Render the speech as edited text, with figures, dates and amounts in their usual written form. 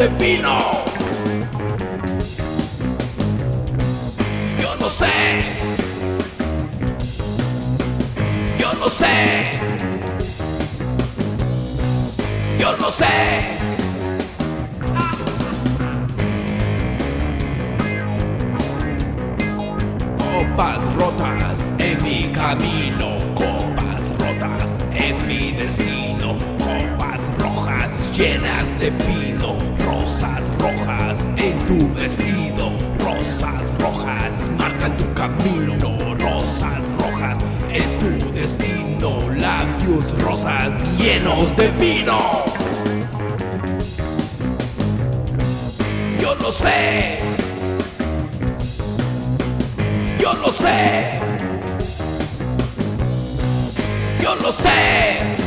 de vino. Yo no sé, yo no sé, yo no sé. Copas rotas en mi camino, copas rotas es mi destino, copas rojas llenas de vino, rosas rojas en tu vestido, rosas rojas marcan tu camino, rosas rojas es tu destino, labios rosas llenos de vino. Yo no sé, yo lo sé, yo lo sé.